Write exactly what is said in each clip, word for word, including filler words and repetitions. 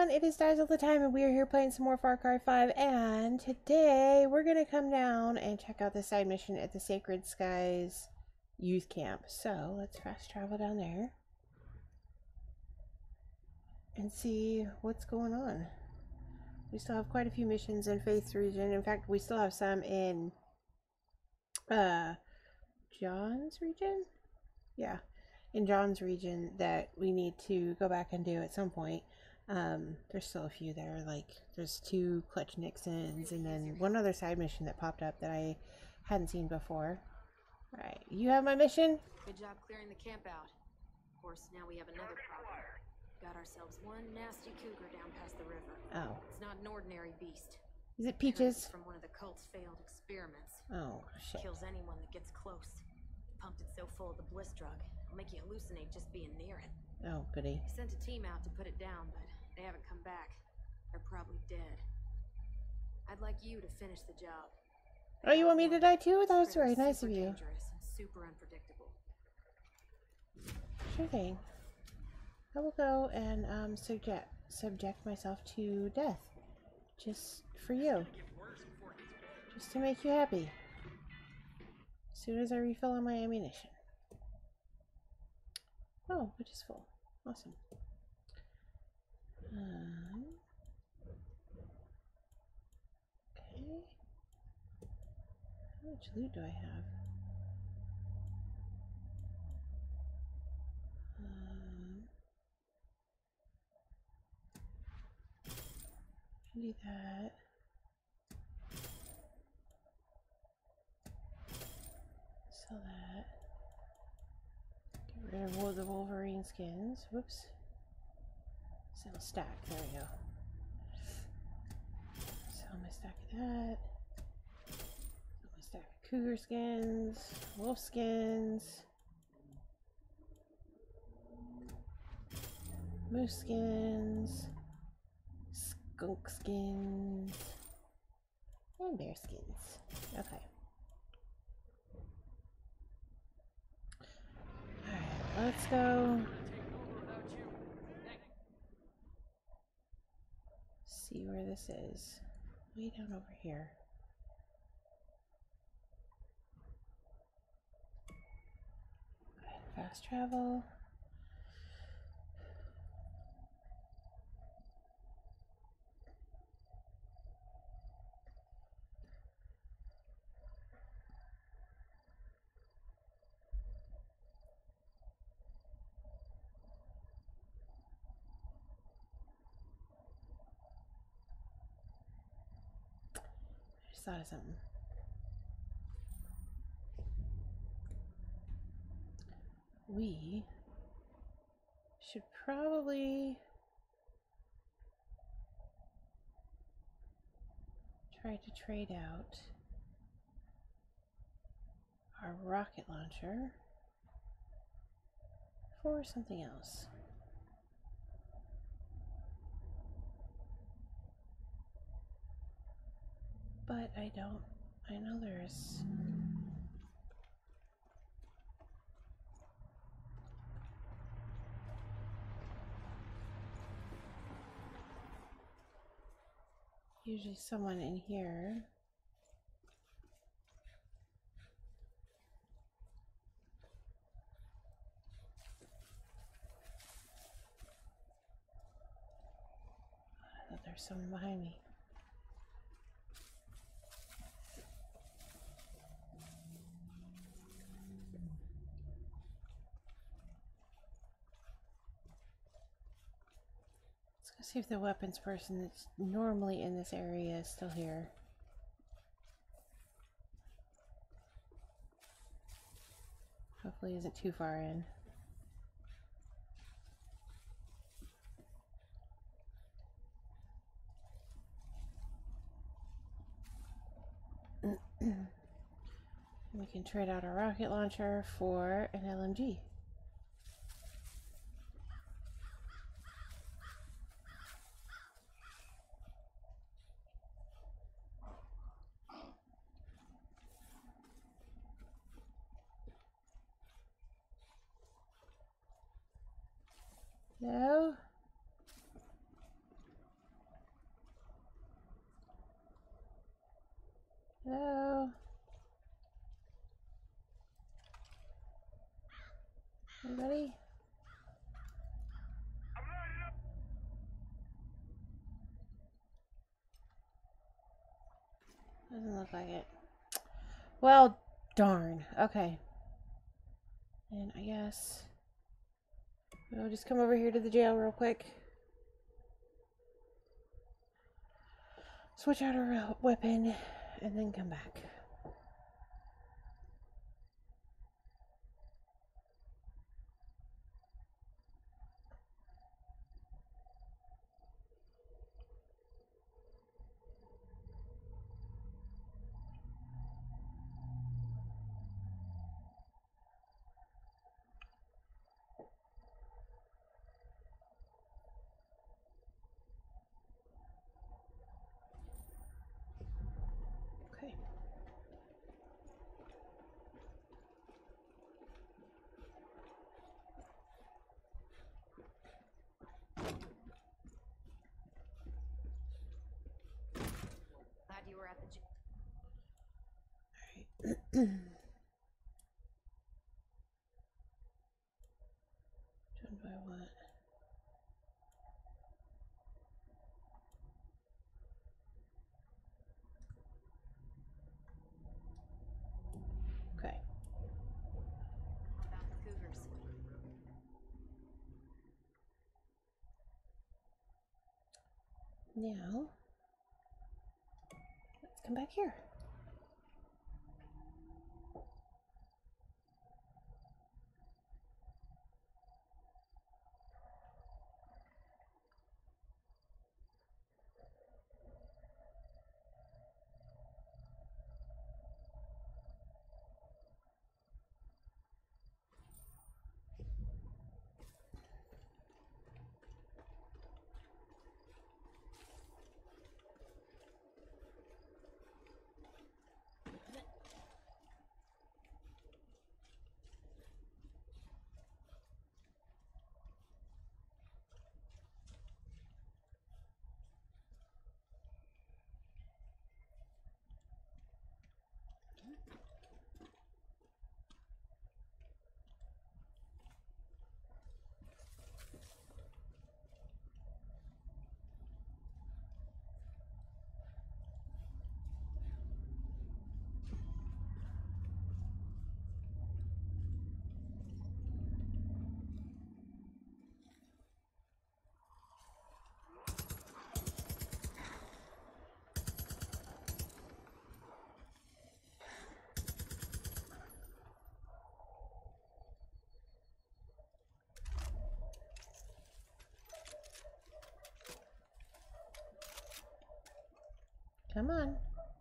everyone, it is Dies All the Time and we are here playing some more Far Cry five, and today we're going to come down and check out the side mission at the Sacred Skies youth camp. So let's fast travel down there and see what's going on. We still have quite a few missions in Faith's region. In fact, we still have some in uh, John's region? Yeah, in John's region that we need to go back and do at some point. Um, there's still a few there, like there's two Clutch Nixons and then one other side mission that popped up that I hadn't seen before. Alright, you have my mission? Good job clearing the camp out. Of course, now we have another problem. Got ourselves one nasty cougar down past the river. Oh. It's not an ordinary beast. Is it Peaches? From one of the cult's failed experiments. Oh, shit. Kills anyone that gets close. Pumped it so full of the bliss drug, it'll make you hallucinate just being near it. Oh, goody. I sent a team out to put it down, but they haven't come back. They're probably dead. I'd like you to finish the job. Oh, you want me to die too? That was very nice of you. Dangerous and super unpredictable. Sure thing. I will go and um, subject subject myself to death, just for you, just to make you happy. As soon as I refill on my ammunition. Oh, which is full. Awesome. Um, okay. How much loot do I have? Um, do that. Sell that. Get rid of all the Wolverine skins. Whoops. Sell stack. There we go. Sell my stack of that. Sell my stack of Cougar skins. Wolf skins. Moose skins. Skunk skins. And bear skins. Okay. Alright, let's go. See where this is. Way down over here. Okay, fast travel. Thought of something. We should probably try to trade out our rocket launcher for something else. But I don't, I know there's usually someone in here. I thought there was someone behind me. Let's see if the weapons person that's normally in this area is still here. Hopefully isn't too far in. We can trade out a rocket launcher for an L M G. No? Doesn't look like it. Well, darn. Okay. And I guess we'll just come over here to the jail real quick. Switch out our weapon and then come back. Okay. Glad you were at the gym. Alright. Which one do I want? Okay. About the Cougars. Now, let's come back here. Come on.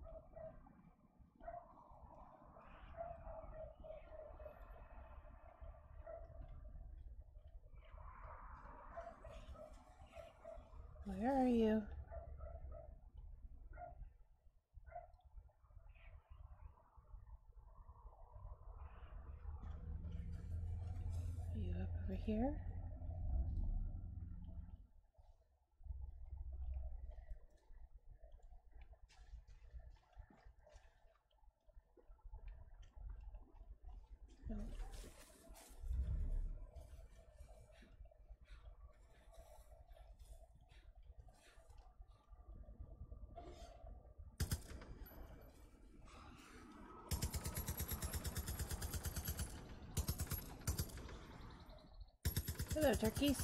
Where are you? Are you up over here? No. Hello, turkeys.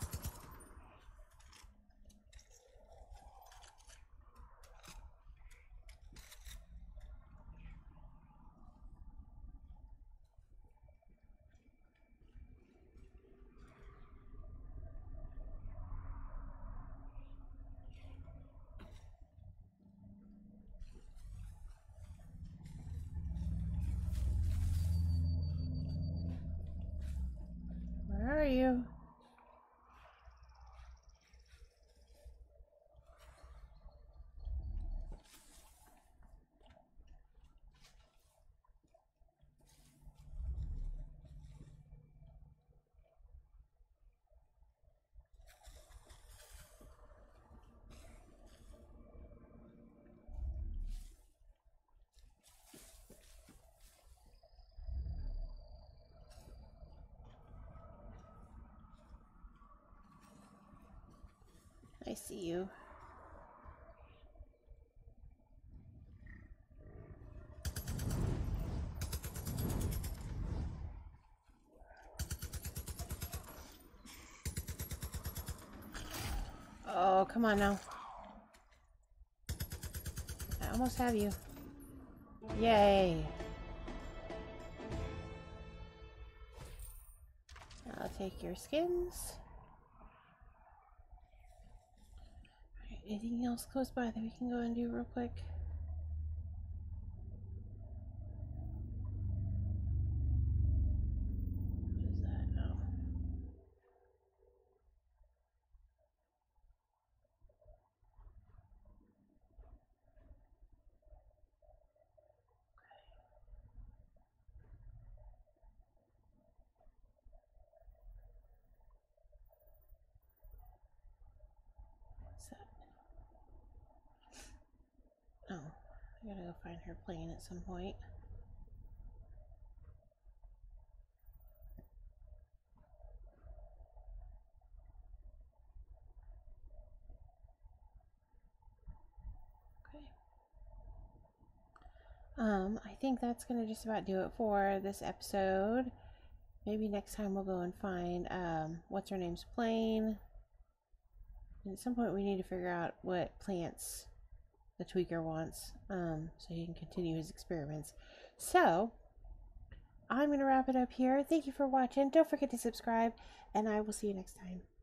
Where are you? I see you. come on now. I almost have you. Yay. I'll take your skins. Alright, anything else close by that we can go and do real quick? What is that? Oh. Oh, I gotta go find her plane at some point. Okay. Um, I think that's gonna just about do it for this episode. Maybe next time we'll go and find, um, what's her name's plane. And at some point we need to figure out what plants the tweaker wants, um, so he can continue his experiments. So, I'm going to wrap it up here. Thank you for watching. Don't forget to subscribe, and I will see you next time.